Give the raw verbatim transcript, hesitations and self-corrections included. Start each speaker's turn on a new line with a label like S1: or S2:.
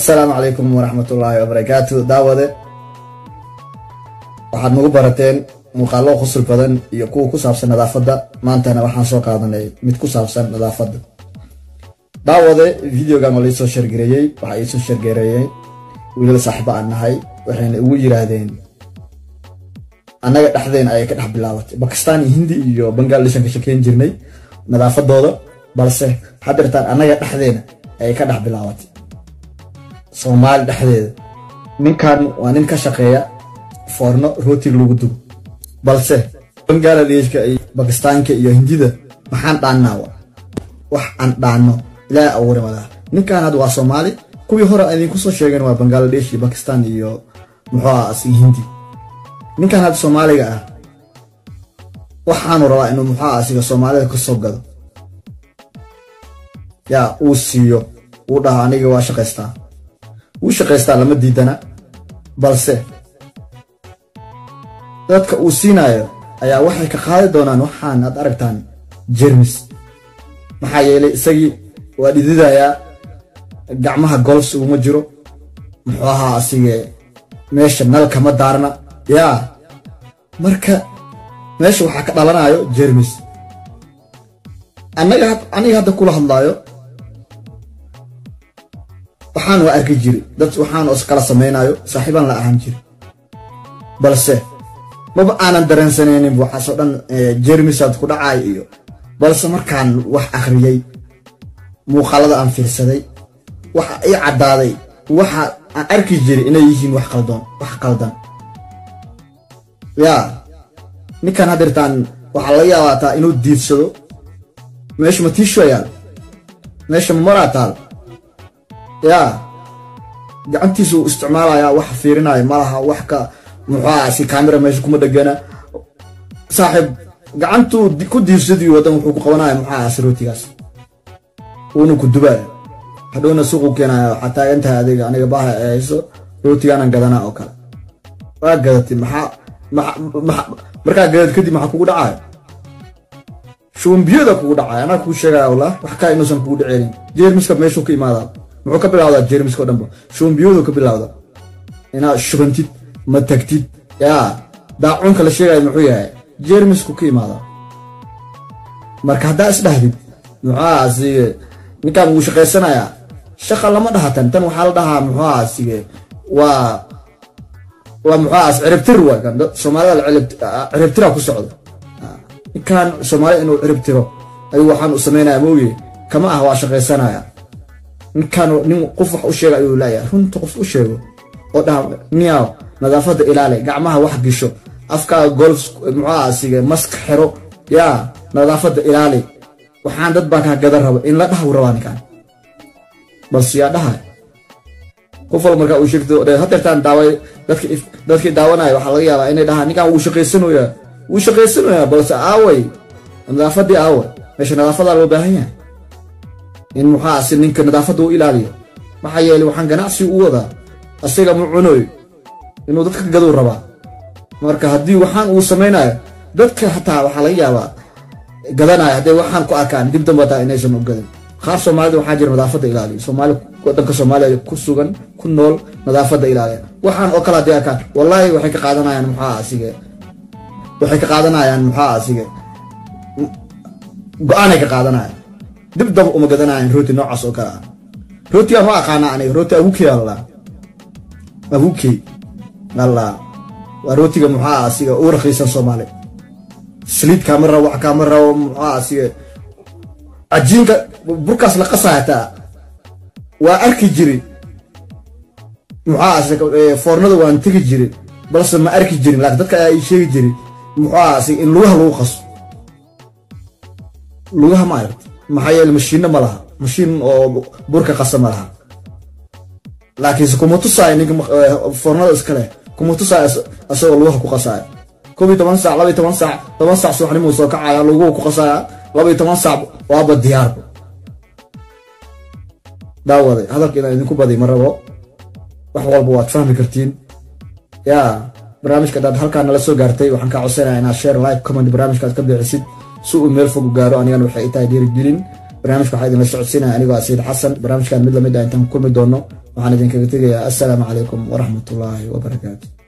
S1: السلام عليكم ورحمة الله وبركاته. داودة waxaad nagu barateen muuqaalo khusul badan iyo kuwa ku saabsan nadaafadda. maantana waxaan soo qaadanay mid ku saabsan nadaafadda. daawade videogan oo la soo shargareeyay waxa ay soo shargareeyay wiilal saaxiibo aan nahay waxayna ugu yiraahdeen annaga dhaxdeen ay ka dhax bilaabatay Pakistan Hindi iyo Bangladesh ka shaqeyn jirnay nadaafadooda balse hadirtaan annaga dhaxdeena ay ka dhax bilaabatay Soomaali dhaxdeeda. ninkan waa nin ka shaqeeya forno rooti lagu dubo balse Bangladesh ay Pakistan iyo Hindida waxaan dhaanaa wax aan dhaano ilaa awre wada. ninkan had waa Soomaali kuwii hore ay ku soo sheegeen waa Bangladesh iyo Pakistan iyo muxuu asi Hindi. ninkan had Soomaaliga ah waxaan rabaa inuu muxuu asiga Soomaalida ka soo gado ya uu siiyo uu dhaha aniga waa shaqeystaa uu shaqeystaa lama diidana balse dadka uu siinayo ayaa waxay ka qaadi doonaan waxaan aad aragtaan jermis maxaa yeelay isagii waa dhididaya gacmaha golfs uma jiro muxuu ahaa asiga meesha nalka ma daarna ya marka meesha waxaa ka dhalanayo jermis. anaga aniga hadda kula hadlaayo waxaan waa arki jiri dad waxaan oo kala sameeynayo saaxiiban la ahaan jiri balse maba aanan dareensanaynin waxa soo dhan jermisaad ku dhacay iyo balse markaan wax akhriyay muuqaalada aan fiirsaday waxa ay cadaaday waxa aan arki jiri inay yihiin wax qaldan wax qaldan ya ninkan hadirtaan waxa la yaabaa inuu diidsado meesha ma tiishoyaan meesha ma maraataan ya gacantiisu isticmaalaya wax fiirinaya malaha wax ka muxuu si camera meesha kuma dhagana saaxib gacantu ku diirsadii wadan wuxuu ku qabanaya muxuu asrootigaas uu ku dubay hadhoona suuq keenaya xataa inta adiga aniga baaha ayso rootigan gadana oo kale waa gadatay maxaa marka gadad kadib maxaa kugu dhacay shuun biyada kugu dhacay ana ku sheegay wallah wax ka inuusan kugu dhicin jeermiska meeshu ka imaada muxuu ka bilowdaa jeermiska dhanba shuun biyadu ka bilowda ina shubantid ma tagtid ya daacunka la sheegay muxuu yahay jeermisku ka imaada marka hadaa isdhahdid muxuu asiga ninkan uu shaqeysanaya shaqa lama dhahatan tan waxa la dhahaa muxuu asiga waa waa muxuu as ciribtir waa kan Soomaalida ciribtira ku socdo ninkan Soomaali inuu ciribtiro ay waxaan u sameeynaa mooyee kama ah waa shaqeysanaya ninkan nin qof wax u sheegay ayuu leeyahay runta qof u sheego oo dhaha niyaw nadaafada ilaali gacmaha wax gisho afka golf muxuu asiga mask xiro ya nadaafada ilaali waxaan dad baa ka gadan rabo in la dhaw rabaan kan balse yaa dhahay qof walba marka uu sheegto hadeertaan daaway dadka dadka daawanaya waxa laga yaabaa inay dhahaan ninkan uu shaqeysanayo uu shaqeysanayo balse aaway nadaafadii aaway meesha nadaafada loo baahan yahay in muxuu asi ninka nadaafada uu ilaaliyo maxaa yeelay waxaan ganacsi u wada asiga mu cunoy inuu dadka gado rabaa marka hadii waxaan uu sameeynayo dadka hataa waxa laga yaabaa gadanaya hadii waxaan ku arkaan dib dambata inaysan u gadan qaar Soomaalida waxa jira nadaafada ilaaliyo Soomaali wadanka Soomaaliya ku sugan ku nool nadaafada ilaaliyo waxaan oo kala deekaan wallahi waxay ka qaadanayaan muxuu asiga waxay ka qaadanayaan muxuu asiga go'aan ay ka qaadanayaan dib dab uma gadanayaan rooti noocaas oo kala rooti ma aqaana aniga rooti abuki Allah abuki Allah waa rootiga muxuu asiga oo raqiisan Soomaali saliid kamera wax kamera muxuu asiga ajinka burkaas la qasaata waa arki jiri muxuu asiga fornada waan tagi jiri balse ma arki jirin laakiin dadka ay sheegi jiri muxuu asiga in lugaha lagu qaso lugaha ma aragti maxaa yeelay mashiin ma laha mashiin oo burka qasa ma laha laakiin kuma tusay ninka fornada iska leh kuma tusay asoo lugaha ku qasay koob iyo toban saac laba iyo toban saac toban saac subaxnimo soo kacaya luguhu ku qasaya laba iyo toban saac waa ba diyaar daawada hadalkeena idinku baday marabo wax walba waad fahmi kartiin ya barnaamijka dad halkaan nala soo gaartay waxaan ka codsanayaa inaad share like comment barnaamijkaad ka bixisid si uu meel fog gaaro anigana waxay tahay dhiirigelin barnaamijka waxa idin la socodsiinaya anigoo Asiid Xasan barnaamijkan mid lamid ah intaan ku kulmi doono waxaan idinkaga tegayaa assalaamu calaykum waraxmatullaahi wabarakaatu.